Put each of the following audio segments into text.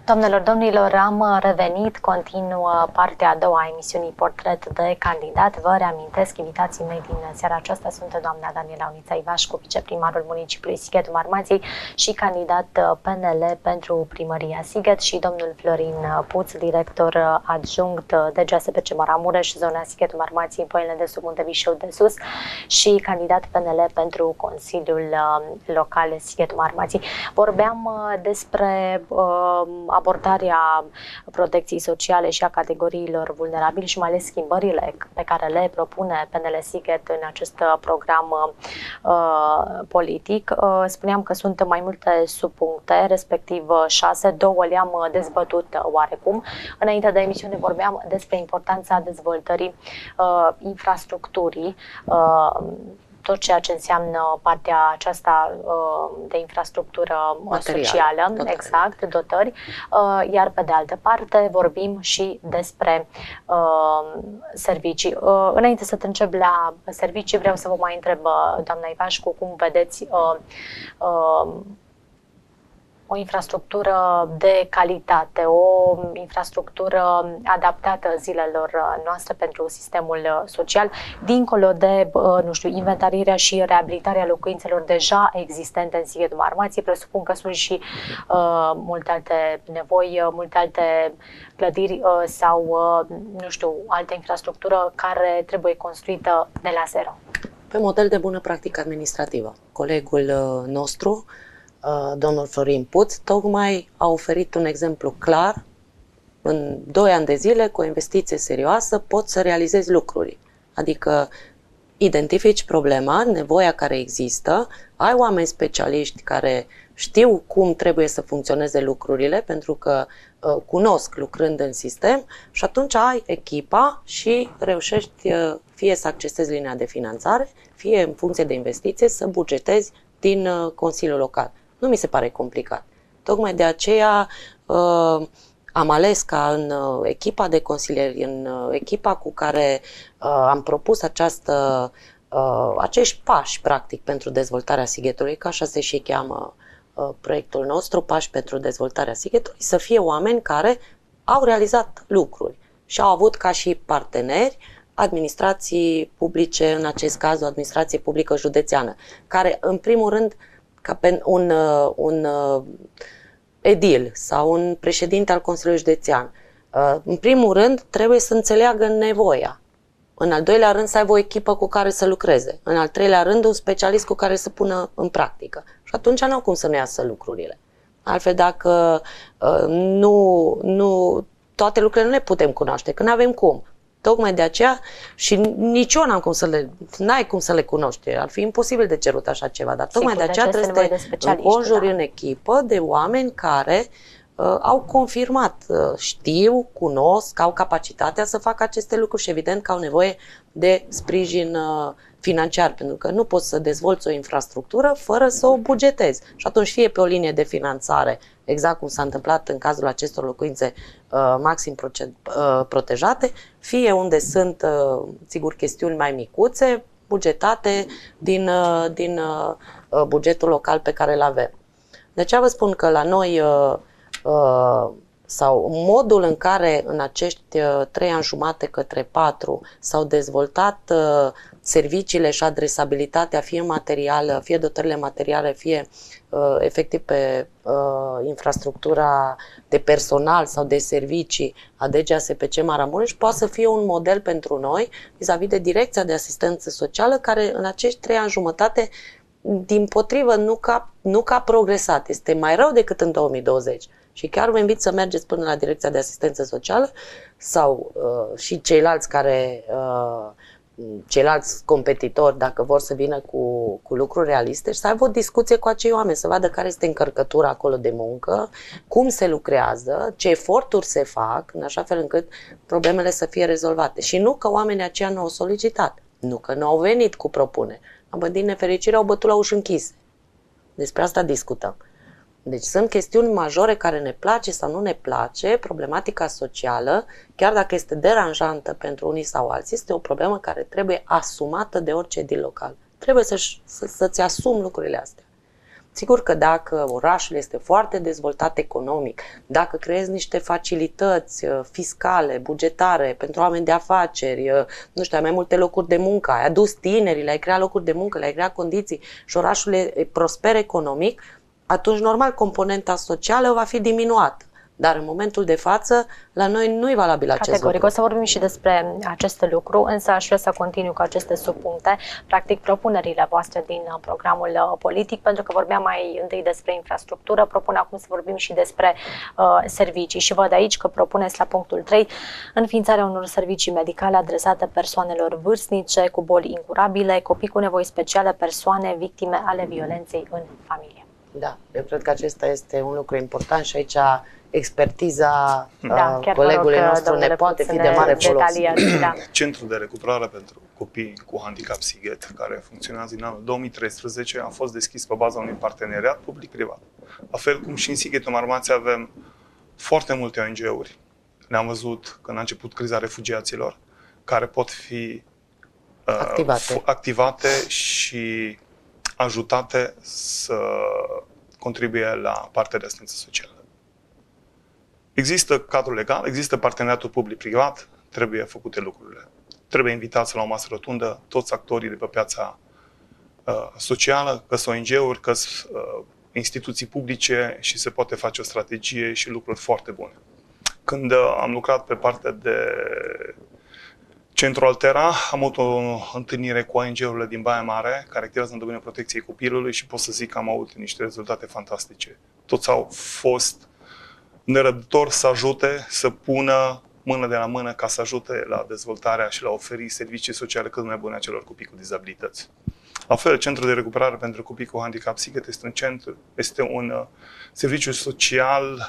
Doamnelor, domnilor, am revenit, continuă partea a doua a emisiunii Portret de Candidat. Vă reamintesc, invitații mei din seara aceasta sunt doamna Daniela Unița Ivașcu, viceprimarul municipiului Sighetul Marmației și candidat PNL pentru primăria Sighet, și domnul Florin Puț, director adjunct DGSPC Maramureș, zona Sighetul Marmației, Poianele de Sub, Muntevișeu de Sus, și candidat PNL pentru Consiliul Local Sighetul Marmației. Vorbeam despre abordarea protecției sociale și a categoriilor vulnerabile și mai ales schimbările pe care le propune PNL Sighet în acest program politic. Spuneam că sunt mai multe subpuncte, respectiv 6, 2 le-am dezbătut oarecum. Înainte de emisiune vorbeam despre importanța dezvoltării infrastructurii, tot ceea ce înseamnă partea aceasta de infrastructură socială, exact, dotări, iar pe de altă parte vorbim și despre servicii. Înainte să te încep la servicii, vreau să vă mai întreb, doamna Ivașcu, cum vedeți o infrastructură de calitate, o infrastructură adaptată zilelor noastre pentru sistemul social, dincolo de, nu știu, inventariarea și reabilitarea locuințelor deja existente în Sighetul Marmației. Presupun că sunt și multe alte nevoi, multe alte clădiri sau, nu știu, altă infrastructură care trebuie construită de la zero. Pe model de bună practică administrativă. Colegul nostru, domnul Florin Puț, tocmai a oferit un exemplu clar. În 2 ani de zile, cu o investiție serioasă, poți să realizezi lucruri. Adică identifici problema, nevoia care există, ai oameni specialiști care știu cum trebuie să funcționeze lucrurile, pentru că cunosc lucrând în sistem, și atunci ai echipa și reușești fie să accesezi linia de finanțare, fie în funcție de investiție să bugetezi din Consiliul Local. Nu mi se pare complicat. Tocmai de aceea am ales ca în echipa de consilieri, în echipa cu care am propus acești pași, practic, pentru dezvoltarea Sighetului, că așa se și cheamă proiectul nostru, pași pentru dezvoltarea Sighetului, să fie oameni care au realizat lucruri și au avut ca și parteneri administrații publice, în acest caz o administrație publică județeană, care, în primul rând, ca pe un edil sau un președinte al Consiliului Județean, în primul rând trebuie să înțeleagă nevoia. În al doilea rând să aibă o echipă cu care să lucreze. În al treilea rând un specialist cu care să pună în practică. Și atunci nu au cum să nu iasă lucrurile. Altfel, dacă toate lucrurile nu le putem cunoaște, că nu avem cum. Tocmai de aceea, și nici eu n-ai cum să le cunoști. Ar fi imposibil de cerut așa ceva, dar tocmai de aceea trebuie să te înconjuri în echipă de oameni care au confirmat, știu, cunosc, au capacitatea să facă aceste lucruri și evident că au nevoie de sprijin financiar, pentru că nu poți să dezvolți o infrastructură fără să o bugetezi. Și atunci fie pe o linie de finanțare, exact cum s-a întâmplat în cazul acestor locuințe maxim protejate, fie unde sunt, sigur, chestiuni mai micuțe, bugetate din bugetul local pe care îl avem. De aceea vă spun că la noi, sau modul în care în acești 3 ani jumate către 4 s-au dezvoltat serviciile și adresabilitatea, fie materială, fie dotările materiale, fie efectiv pe infrastructura de personal sau de servicii a DGSPC Maramureș, poate să fie un model pentru noi vis-a-vis de Direcția de Asistență Socială, care în acești 3 ani jumătate, dimpotrivă, nu că a progresat, este mai rău decât în 2020. Și chiar vă invit să mergeți până la Direcția de Asistență Socială sau și ceilalți competitori, dacă vor să vină cu lucruri realiste, și să aibă o discuție cu acei oameni, să vadă care este încărcătura acolo de muncă, cum se lucrează, ce eforturi se fac, în așa fel încât problemele să fie rezolvate. Și nu că oamenii aceia nu au solicitat, nu că nu au venit cu propuneri, din nefericire au bătut la uși închise. Despre asta discutăm. Deci sunt chestiuni majore care ne place sau nu ne place, problematica socială, chiar dacă este deranjantă pentru unii sau alții, este o problemă care trebuie asumată de orice edil local. Trebuie să-ți asumi lucrurile astea. Sigur că dacă orașul este foarte dezvoltat economic, dacă creezi niște facilități fiscale, bugetare pentru oameni de afaceri, nu știu, ai mai multe locuri de muncă, ai adus tinerii, le-ai creat locuri de muncă, le-ai creat condiții și orașul e prosper economic, atunci normal componenta socială va fi diminuată. Dar în momentul de față, la noi nu e valabil acest lucru. Categoric, o să vorbim și despre acest lucru, însă aș vrea să continui cu aceste subpuncte, practic propunerile voastre din programul politic, pentru că vorbeam mai întâi despre infrastructură, propun acum să vorbim și despre servicii și văd aici că propuneți la punctul 3 înființarea unor servicii medicale adresate persoanelor vârstnice cu boli incurabile, copii cu nevoi speciale, persoane victime ale violenței în familie. Da, eu cred că acesta este un lucru important și aici expertiza colegului nostru ne poate fi de mare folos. Da. Centrul de recuperare pentru copii cu handicap Sighet, care funcționează din anul 2013, a fost deschis pe baza unui parteneriat public-privat. La fel cum și în Sighet, în Marmație, avem foarte multe ONG-uri. Le-am văzut când a început criza refugiaților, care pot fi activate și ajutate să contribuie la partea de asistență socială. Există cadrul legal, există parteneriatul public-privat, trebuie făcute lucrurile. Trebuie invitați la o masă rotundă toți actorii de pe piața socială, că-s ONG-uri, că-s instituții publice și se poate face o strategie și lucruri foarte bune. Când am lucrat pe partea de Centrul Altera, am avut o întâlnire cu ONG-urile din Baia Mare, care activează în domeniul protecției copilului și pot să zic că am avut niște rezultate fantastice. Toți au fost nerăbdători să ajute, să pună mână de la mână ca să ajute la dezvoltarea și la oferi servicii sociale cât mai bune acelor copii cu dizabilități. La fel, Centrul de Recuperare pentru Copii cu Handicap Sighet este un serviciu social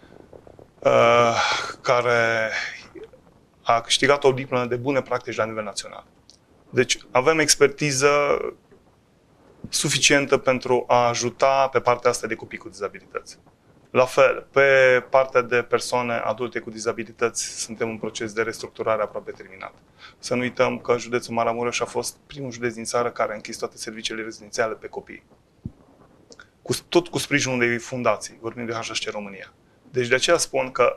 care a câștigat o diplomă de bune practici la nivel național. Deci avem expertiză suficientă pentru a ajuta pe partea asta de copii cu dizabilități. La fel, pe partea de persoane adulte cu dizabilități suntem în proces de restructurare aproape terminat. Să nu uităm că județul Maramureș a fost primul județ din țară care a închis toate serviciile rezidențiale pe copii. Tot cu sprijinul unei fundații, vorbim de HHC România. Deci de aceea spun că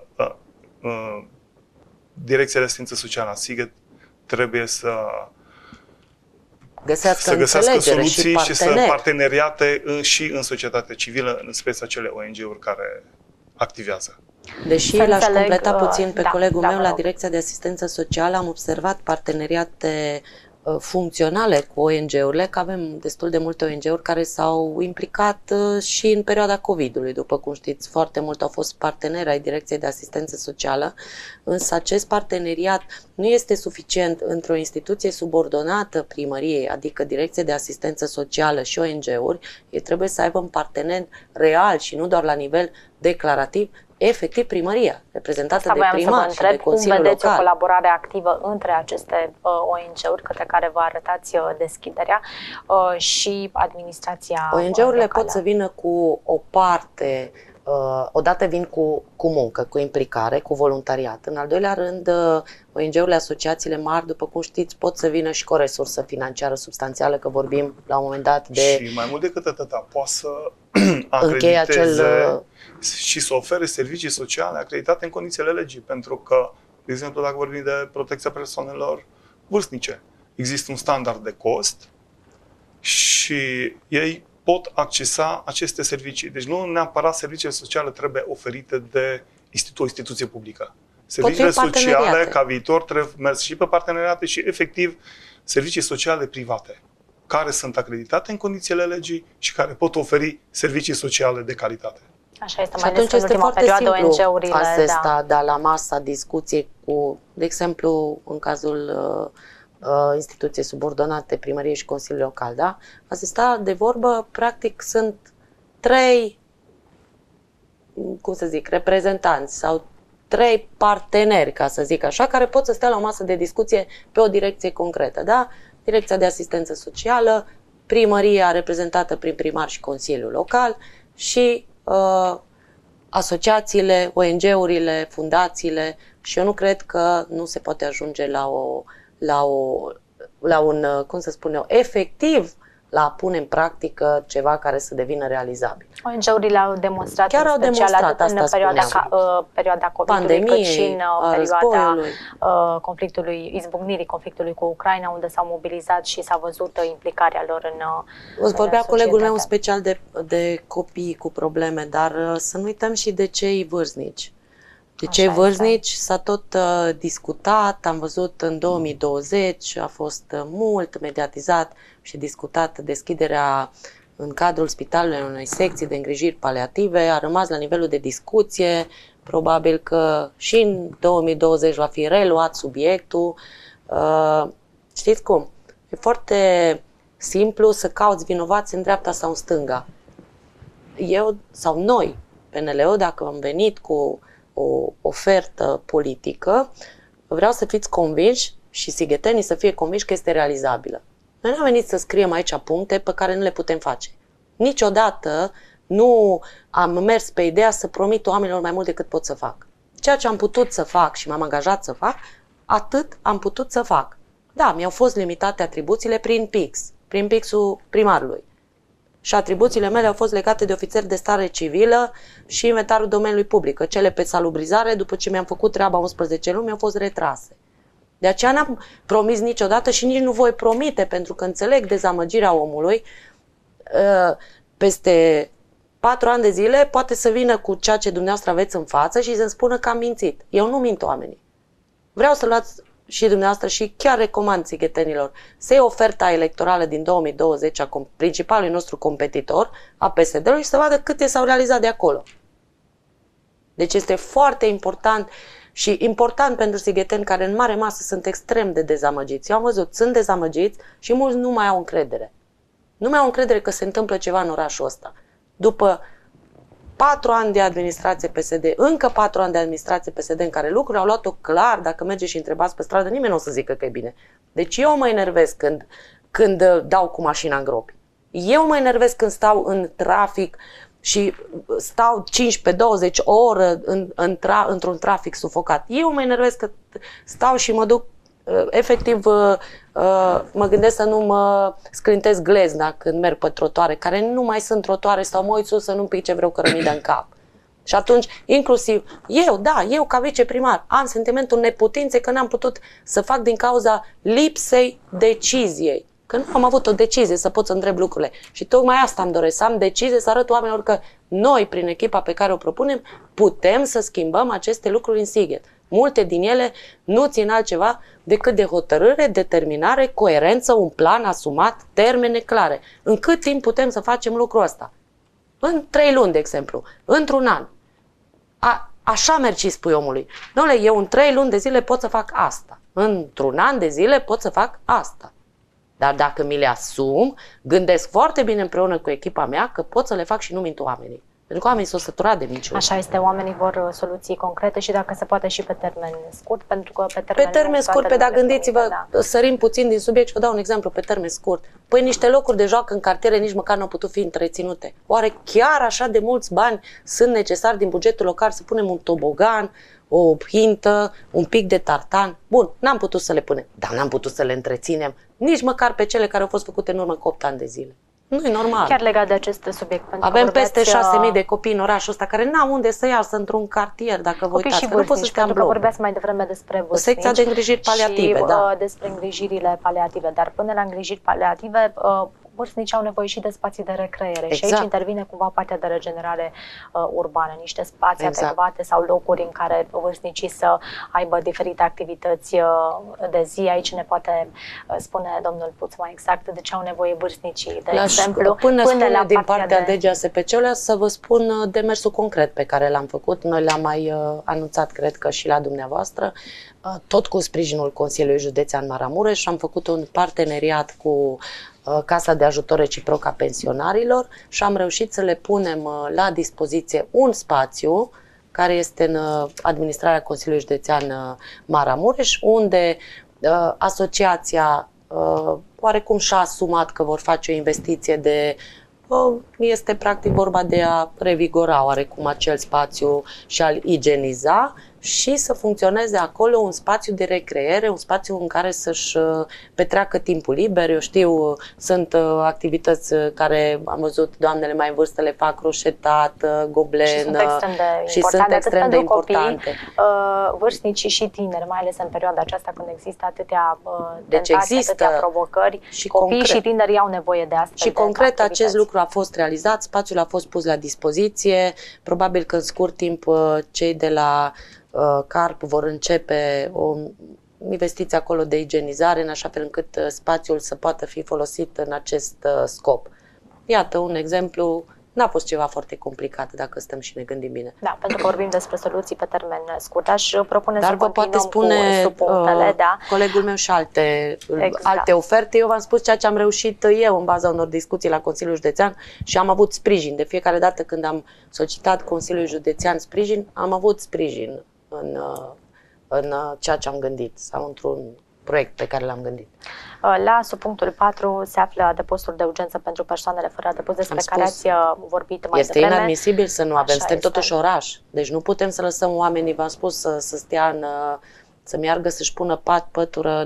Direcția de Asistență Socială a Sighet trebuie să găsească soluții și să parteneriate și în societatea civilă, în speță acele ONG-uri care activează. Deși l-aș completa puțin pe colegul meu la Direcția de Asistență Socială, am observat parteneriate funcționale cu ONG-urile, că avem destul de multe ONG-uri care s-au implicat și în perioada COVID-ului. După cum știți, foarte mult au fost parteneri ai Direcției de Asistență Socială, însă acest parteneriat nu este suficient într-o instituție subordonată primăriei, adică Direcție de Asistență Socială și ONG-uri, ei trebuie să aibă un partener real și nu doar la nivel declarativ, efectiv primăria, reprezentată de primar și de Consiliul Local. Cum vedeți o colaborare activă între aceste ONG-uri, către care vă arătați deschiderea, și administrația ONG-urile pot să vină cu o parte, odată vin cu muncă, cu implicare, cu voluntariat. În al doilea rând, ONG-urile, asociațiile mari, după cum știți, pot să vină și cu o resursă financiară substanțială, că vorbim la un moment dat de... Și mai mult decât atâta, poate să acrediteze și să ofere servicii sociale acreditate în condițiile legii. Pentru că, de exemplu, dacă vorbim de protecția persoanelor vârstnice, există un standard de cost și ei pot accesa aceste servicii. Deci nu neapărat serviciile sociale trebuie oferite de o instituție publică. Serviciile sociale, ca viitor, trebuie mers și pe parteneriate și, efectiv, servicii sociale private, care sunt acreditate în condițiile legii și care pot oferi servicii sociale de calitate. Așa este, mai ales în ultima perioadă ONG-urile la masa discuției cu, de exemplu, în cazul instituției subordonate primăriei și Consiliului Local, da? A se sta de vorbă, practic sunt 3, cum să zic, reprezentanți sau 3 parteneri, ca să zic așa, care pot să stea la o masă de discuție pe o direcție concretă, da? Direcția de Asistență Socială, primăria reprezentată prin primar și Consiliul Local și asociațiile, ONG-urile, fundațiile, și eu nu cred că nu se poate ajunge la un, cum să spun eu, efectiv la a pune în practică ceva care să devină realizabil. ONG-urile au demonstrat, chiar au demonstrat, în perioada COVID-ului, cât și în perioada izbucnirii conflictului cu Ucraina, unde s-au mobilizat și s-a văzut implicarea lor în Îți vorbea colegul meu special de copii cu probleme, dar să nu uităm și de cei vârstnici. De cei vârstnici s-a tot discutat, am văzut în 2020, a fost mult mediatizat și discutat deschiderea în cadrul spitalului unei secții de îngrijiri paliative, a rămas la nivelul de discuție, probabil că și în 2020 va fi reluat subiectul. Știți cum? E foarte simplu să cauți vinovați în dreapta sau în stânga. Eu sau noi, PNL-ul, dacă am venit cu o ofertă politică, vreau să fiți convinși și sighetenii să fie convinși că este realizabilă. Noi nu am venit să scriem aici puncte pe care nu le putem face. Niciodată nu am mers pe ideea să promit oamenilor mai mult decât pot să fac. Ceea ce am putut să fac și m-am angajat să fac, atât am putut să fac. Da, mi-au fost limitate atribuțiile prin PIX-ul primarului. Și atribuțiile mele au fost legate de ofițeri de stare civilă și inventarul domeniului public. Cele pe salubrizare, după ce mi-am făcut treaba 11 luni, mi-au fost retrase. De aceea n-am promis niciodată și nici nu voi promite, pentru că înțeleg dezamăgirea omului. Peste 4 ani de zile poate să vină cu ceea ce dumneavoastră aveți în față și să-mi spună că am mințit. Eu nu mint oamenii. Vreau să luați și dumneavoastră și chiar recomand sighetenilor să iei oferta electorală din 2020 a principalului nostru competitor, a PSD-ului, și să vadă câte s-au realizat de acolo. Deci este foarte important și important pentru sigheteni care în mare masă sunt extrem de dezamăgiți. Eu am văzut, sunt dezamăgiți și mulți nu mai au încredere. Nu mai au încredere că se întâmplă ceva în orașul ăsta. După 4 ani de administrație PSD, încă 4 ani de administrație PSD în care lucrurile au luat-o clar, dacă mergeți și întrebați pe stradă, nimeni nu o să zică că e bine. Deci eu mă enervez când dau cu mașina în gropi. Eu mă enervez când stau în trafic și stau 15-20 ore într-un trafic sufocat. Eu mă enervez că stau și mă duc, efectiv, mă gândesc să nu mă scrântez glezna când merg pe trotuare, care nu mai sunt trotuare, sau mă uit sus să nu-mi pice vreo cărămidă în cap. Și atunci, inclusiv eu ca viceprimar, am sentimentul neputinței că n-am putut să fac din cauza lipsei deciziei. Că nu am avut o decizie să pot să întreb lucrurile. Și tocmai asta îmi doresc, să am decizie, să arăt oamenilor că noi, prin echipa pe care o propunem, putem să schimbăm aceste lucruri în Sighet. Multe din ele nu țin altceva decât de hotărâre, determinare, coerență, un plan asumat, termene clare. În cât timp putem să facem lucrul ăsta? În 3 luni, de exemplu, într-un an. Așa mergi și spui omului. Dom'le, eu în 3 luni de zile pot să fac asta. Într-un an de zile pot să fac asta. Dar dacă mi le asum, gândesc foarte bine împreună cu echipa mea că pot să le fac și nu mint oamenii. Pentru că oamenii s-au săturat de minciuni. Așa este, oamenii vor soluții concrete și dacă se poate și pe termen scurt, pentru că pe termen scurt, dar gândiți-vă, sărim puțin din subiect și vă dau un exemplu pe termen scurt. Păi niște locuri de joacă în cartiere nici măcar nu au putut fi întreținute. Oare chiar așa de mulți bani sunt necesari din bugetul local să punem un tobogan, o hintă, un pic de tartan? Bun, n-am putut să le punem, dar n-am putut să le întreținem nici măcar pe cele care au fost făcute în urmă cu 8 ani de zile. Nu e normal. Chiar legat de acest subiect. Avem peste 6.000 de copii în orașul ăsta care n-au unde să iasă într-un cartier, dacă vă uitați. Nu pot să stea în bloc. Vorbeați mai devreme despre vârstnici. Secția de îngrijiri paliative, și, da. despre îngrijirile paliative. Dar până la îngrijiri paliative, vârstnicii au nevoie și de spații de recreere. Exact. Și aici intervine cumva partea de regenerare urbană, niște spații adecvate sau locuri în care vârstnicii să aibă diferite activități de zi. Aici ne poate spune domnul Puț mai exact de ce au nevoie vârstnicii, de exemplu. Până la din partea DGASPC-ului să vă spun demersul concret pe care l-am făcut. Noi l-am mai anunțat, cred că și la dumneavoastră, tot cu sprijinul Consiliului Județean Maramureș și am făcut un parteneriat cu Casa de Ajutor Reciproc a Pensionarilor și am reușit să le punem la dispoziție un spațiu care este în administrarea Consiliului Județean Maramureș, unde asociația oarecum și-a asumat că vor face o investiție de este practic vorba de a revigora oarecum acel spațiu și a-l igieniza și să funcționeze acolo un spațiu de recreere, un spațiu în care să-și petreacă timpul liber. Eu știu, sunt activități care am văzut doamnele mai în vârstă le fac croșetat, goblen și sunt extrem de importante. Copii, vârstnici și tineri, mai ales în perioada aceasta când există atâtea tentații, atâtea provocări, și copiii concret, și tinerii au nevoie de astfel. Și concret acest lucru a fost realizat, spațiul a fost pus la dispoziție, probabil că în scurt timp cei de la CARP vor începe o investiție acolo de igienizare, în așa fel încât spațiul să poată fi folosit în acest scop. Iată un exemplu, n-a fost ceva foarte complicat dacă stăm și ne gândim bine. Da, pentru că vorbim despre soluții pe termen scurt. Aș propune să continuăm cu subpunctele, da. Colegul meu și alte oferte. Eu v-am spus ceea ce am reușit eu în baza unor discuții la Consiliul Județean și am avut sprijin. De fiecare dată când am solicitat Consiliul Județean sprijin, am avut sprijin în ceea ce am gândit sau într-un proiect pe care l-am gândit. La subpunctul 4 se află adăposturi de urgență pentru persoanele fără adăpost, despre care ați vorbit mai devreme. Este inadmisibil să nu avem, suntem totuși oraș, deci nu putem să lăsăm oamenii, v-am spus, să stea să meargă să-și pună pătură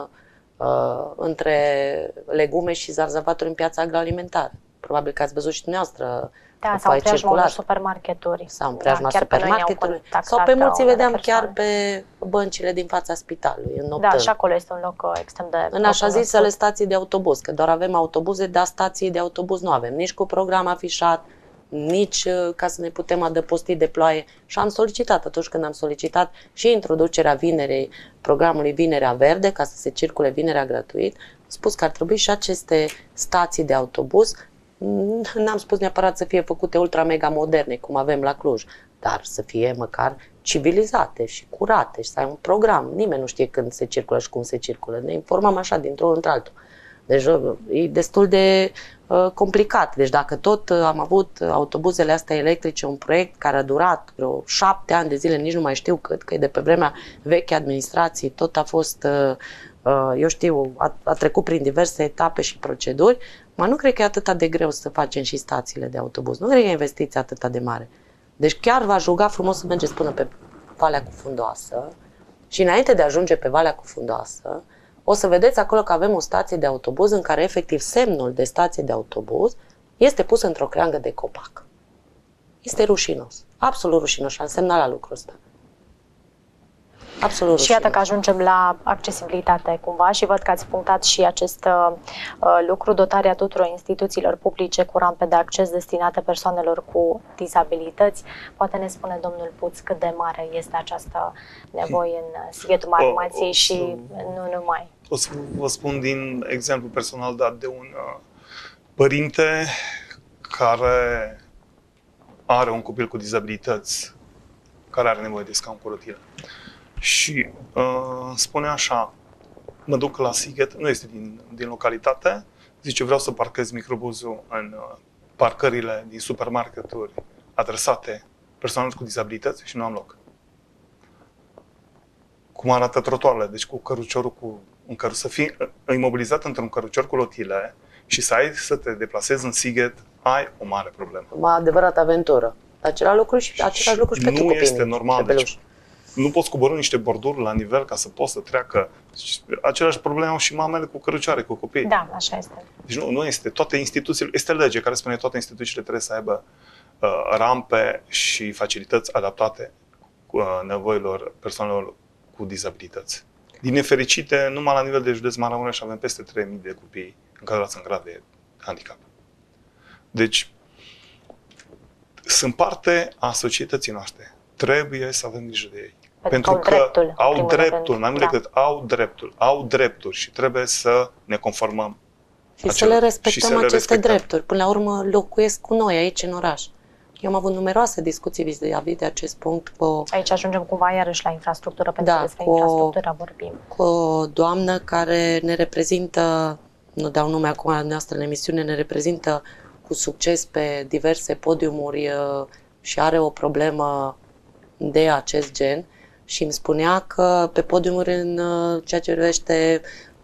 între legume și zarzavaturi în piața agroalimentară. Probabil că ați văzut și dumneavoastră. Da, sau în preajma unor supermarketuri. Sau în preajma supermarketului. Sau pe mulți vedeam chiar pe băncile din fața spitalului, înoptând. Da, și acolo este un loc extrem de... În așa zisele stații de autobuz, că doar avem autobuze, dar stații de autobuz nu avem. Nici cu program afișat, nici ca să ne putem adăposti de ploaie. Și am solicitat, atunci când am solicitat și introducerea vinerei, programului Vinerea Verde, ca să se circule vinerea gratuit, am spus că ar trebui și aceste stații de autobuz. N-am spus neapărat să fie făcute ultra-mega moderne, cum avem la Cluj, dar să fie măcar civilizate și curate și să ai un program. Nimeni nu știe când se circulă și cum se circulă. Ne informăm așa, dintr-unul într-altul. Deci e destul de complicat. Deci dacă tot am avut autobuzele astea electrice, un proiect care a durat vreo 7 ani de zile, nici nu mai știu cât, că e de pe vremea veche administrații, tot a fost... eu știu, a trecut prin diverse etape și proceduri, dar nu cred că e atât de greu să facem și stațiile de autobuz. Nu cred că e investiția atât de mare. Deci chiar v-aș ruga frumos să mergeți până pe Valea Cufundoasă și înainte de a ajunge pe Valea Cufundoasă, o să vedeți acolo că avem o stație de autobuz în care efectiv semnul de stație de autobuz este pus într-o creangă de copac. Este rușinos. Absolut rușinos și am semnat la lucrul ăsta. Absolut. Și iată că ajungem la accesibilitate cumva și văd că ați punctat și acest lucru, dotarea tuturor instituțiilor publice cu rampe de acces destinate persoanelor cu dizabilități. Poate ne spune domnul Puț cât de mare este această nevoie în Sighetul Marumației și nu numai. O să vă spun din exemplu personal dat de un părinte care are un copil cu dizabilități, care are nevoie de scaun cu rotile. Și spune așa, mă duc la Sighet, nu este din localitate, zice vreau să parchez microbuzul în parcările din supermarketuri adresate persoanelor cu dizabilități și nu am loc. Cum arată trotuarele, deci cu căruciorul să fii imobilizat într-un cărucior cu rotile și să te deplasezi în Sighet, ai o mare problemă. O adevărată aventură. Același lucru și pentru copii. Nu este normal. Deci, nu poți coborî niște borduri la nivel ca să poți să treacă. Aceleași probleme au și mamele cu cărucioare, cu copii. Da, așa este. Deci nu este. Toate instituțiile, este lege care spune că toate instituțiile trebuie să aibă rampe și facilități adaptate nevoilor persoanelor cu dizabilități. Din nefericite, numai la nivel de județ Maramureș avem peste 3.000 de copii încadrați în grad de handicap. Deci, sunt parte a societății noastre. Trebuie să avem grijă de ei. Pentru că au dreptul, mai mult decât au drepturi și trebuie să ne conformăm. Și să le respectăm aceste drepturi. Până la urmă locuiesc cu noi aici în oraș. Eu am avut numeroase discuții vis-a-vis de acest punct. Aici ajungem cumva iarăși la infrastructură, pentru că despre infrastructură vorbim. Cu o doamnă care ne reprezintă, nu dau nume acum la noastră în emisiune, ne reprezintă cu succes pe diverse podiumuri și are o problemă de acest gen și îmi spunea că pe podiumuri în ceea ce privește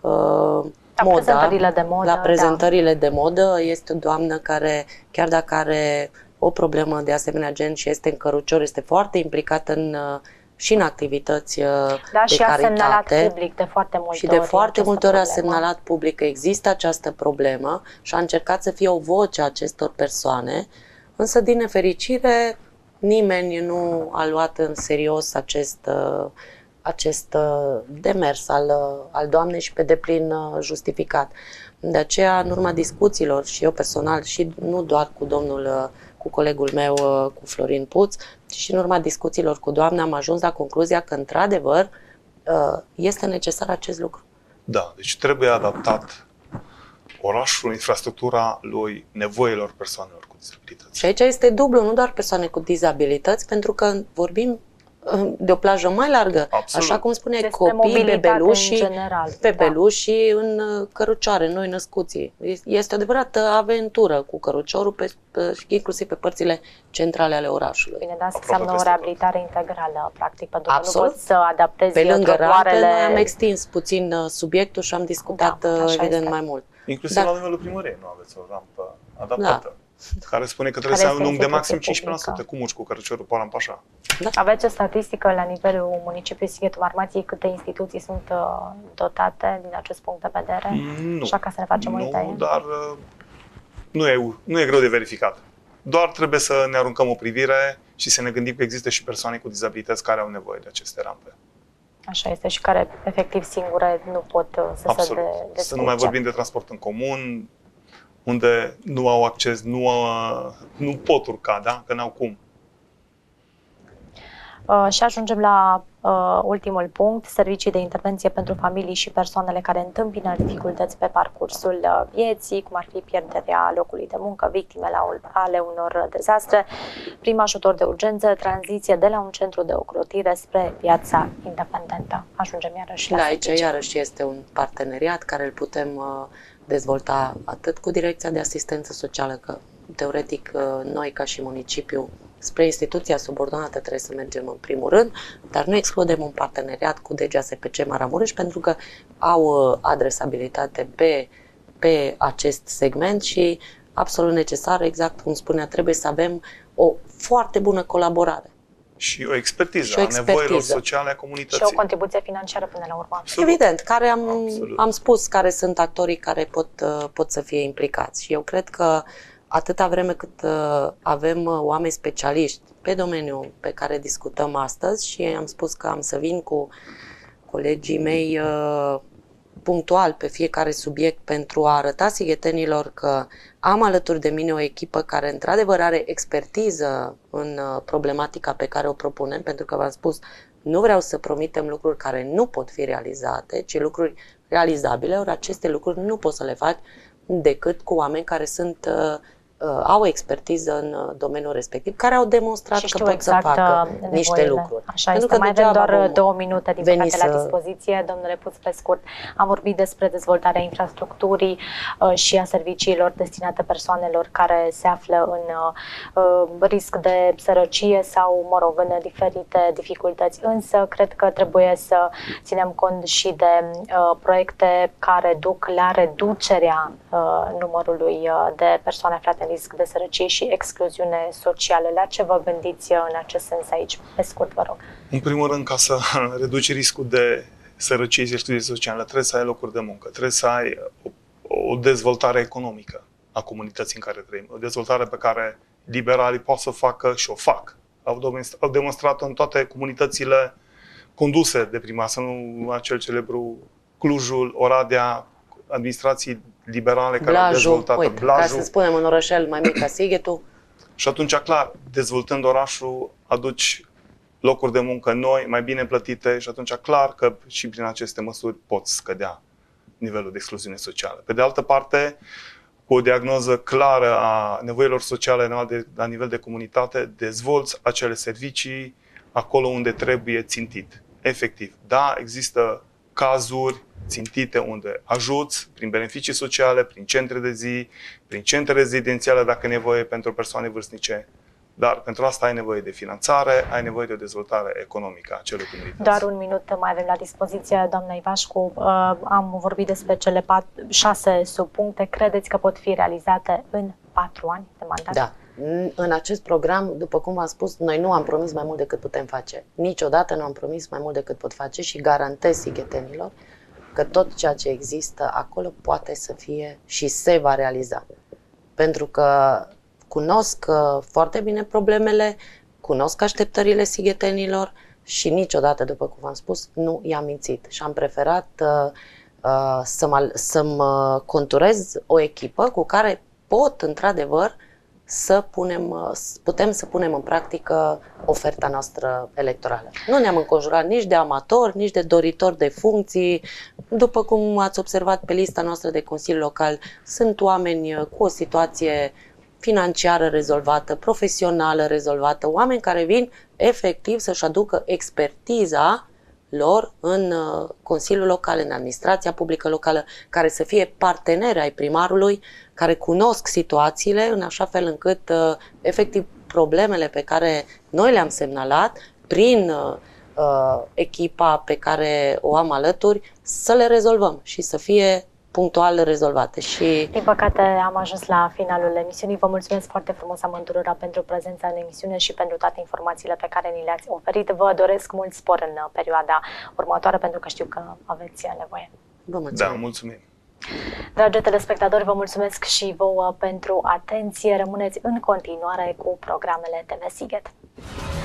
la prezentările de modă este o doamnă care, chiar dacă are o problemă de asemenea gen și este în cărucior, este foarte implicată în și în activități Da, de și a semnalat caritate. public de foarte multe Și de ori foarte multe ori a această problemă. semnalat public că există această problemă și a încercat să fie o voce a acestor persoane, însă, din nefericire, nimeni nu a luat în serios acest demers al doamnei și pe deplin justificat. De aceea, în urma discuțiilor, și eu personal, și nu doar cu colegul meu, cu Florin Puț, ci și în urma discuțiilor cu doamna, am ajuns la concluzia că, într-adevăr, este necesar acest lucru. Da, deci trebuie adaptat orașul, infrastructura lui nevoilor persoanelor cu dizabilități. Și aici este dublu, nu doar persoane cu dizabilități, pentru că vorbim de o plajă mai largă. Absolut. Așa cum spuneai, Despre copii, mobilitate bebeluși, în general. bebeluși în cărucioare, noi născuții. Este o adevărată aventură cu căruciorul, inclusiv pe părțile centrale ale orașului. Bine, dar asta înseamnă o reabilitare integrală, practic, pentru că Absolut. nu poți să adaptezi Pe lângă rampe, trotuarele. noi am extins puțin subiectul și am discutat, așa evident, este. mai mult. Inclusiv Da. la nivelul primăriei nu aveți o rampă adaptată. Care spune că trebuie Care să ai un este lung de maxim instituție 15%. publică. Cum urci cu căruciorul pe Arampașa? Aveți o statistică la nivelul municipiului Sighetul Marmației câte instituții sunt dotate din acest punct de vedere? Nu. Așa ca să ne facem o idee. Nu, dar nu e greu de verificat. Doar trebuie să ne aruncăm o privire și să ne gândim că există și persoane cu dizabilități care au nevoie de aceste rampe. Așa este, și care efectiv singure nu pot să Absolut. se descurce. Să nu mai vorbim de transport în comun, unde nu au acces, nu pot urca, da? Că n-au cum. Și ajungem la ultimul punct, servicii de intervenție pentru familii și persoanele care întâmpină dificultăți pe parcursul vieții, cum ar fi pierderea locului de muncă, victimele ale unor dezastre, prim ajutor de urgență, tranziție de la un centru de ocrotire spre viața independentă. Ajungem iarăși la Aici servicii. iarăși este un parteneriat care îl putem dezvolta atât cu Direcția de Asistență Socială, că teoretic noi ca și municipiu spre instituția subordonată trebuie să mergem în primul rând, dar nu excludem un parteneriat cu DGASPC Maramureș pentru că au adresabilitate pe acest segment și absolut necesar, exact cum spunea, trebuie să avem o foarte bună colaborare. Și o expertiză Și o a expertiză. nevoilor sociale a comunității. Și o contribuție financiară până la urmă. Absolut. Evident, care Absolut. am spus care sunt actorii care pot să fie implicați. Și eu cred că atâta vreme cât avem oameni specialiști pe domeniul pe care discutăm astăzi și am spus că am să vin cu colegii mei punctual pe fiecare subiect pentru a arăta sighetenilor că am alături de mine o echipă care într-adevăr are expertiză în problematica pe care o propunem, pentru că v-am spus, nu vreau să promitem lucruri care nu pot fi realizate, ci lucruri realizabile, ori aceste lucruri nu poți să le faci decât cu oameni care au expertiză în domeniul respectiv, care au demonstrat că pot să facă niște lucruri. Așa este, mai avem doar 2 minute din păcate la dispoziție. Domnule Puț, pe scurt, am vorbit despre dezvoltarea infrastructurii și a serviciilor destinate persoanelor care se află în risc de sărăcie sau, mă rog, în diferite dificultăți. Însă, cred că trebuie să ținem cont și de proiecte care duc la reducerea numărului de persoane aflate în risc de sărăcie și excluziune socială. La ce vă gândiți în acest sens aici? Pe scurt, vă rog. În primul rând, ca să reduci riscul de sărăcie și excluzie socială, trebuie să ai locuri de muncă, trebuie să ai o dezvoltare economică a comunității în care trăim, o dezvoltare pe care liberalii pot să o facă și o fac. Au demonstrat în toate comunitățile conduse de primar, să nu acel celebru Clujul, Oradea, administrații liberale care au dezvoltat Blajul, ca să spunem un orășel mai mic ca Sighetul. Și atunci, clar, dezvoltând orașul, aduci locuri de muncă noi, mai bine plătite și atunci, clar că și prin aceste măsuri poți scădea nivelul de excluziune socială. Pe de altă parte, cu o diagnoză clară a nevoilor sociale la nivel de comunitate, dezvolți acele servicii acolo unde trebuie țintit. Efectiv, da, există cazuri țintite unde ajuți prin beneficii sociale, prin centre de zi, prin centre rezidențiale dacă e nevoie pentru persoane vârstnice, dar pentru asta ai nevoie de finanțare, ai nevoie de o dezvoltare economică a acelei comunități. Doar un minut mai avem la dispoziție, doamna Ivașcu. Am vorbit despre cele 6 subpuncte. Credeți că pot fi realizate în 4 ani de mandat? Da, În acest program, după cum am spus, noi nu am promis mai mult decât putem face. Niciodată nu am promis mai mult decât pot face și garantez sighetenilor că tot ceea ce există acolo poate să fie și se va realiza. Pentru că cunosc foarte bine problemele, cunosc așteptările sighetenilor și niciodată, după cum v-am spus, nu i-am mințit. Și am preferat să-mi conturez o echipă cu care pot, într-adevăr, putem să punem în practică oferta noastră electorală. Nu ne-am înconjurat nici de amatori, nici de doritori de funcții. După cum ați observat pe lista noastră de Consiliu Local, sunt oameni cu o situație financiară rezolvată, profesională rezolvată, oameni care vin efectiv să-și aducă expertiza lor în Consiliul Local, în administrația publică locală, care să fie parteneri ai primarului, care cunosc situațiile în așa fel încât efectiv problemele pe care noi le-am semnalat prin echipa pe care o am alături să le rezolvăm și să fie punctual rezolvate. Și din păcate am ajuns la finalul emisiunii. Vă mulțumesc foarte frumos amândurora pentru prezența în emisiune și pentru toate informațiile pe care ni le-ați oferit. Vă doresc mult spor în perioada următoare pentru că știu că aveți nevoie. Vă mulțumesc. Da, mulțumim. Dragi telespectatori, vă mulțumesc și vouă pentru atenție. Rămâneți în continuare cu programele TV Sighet.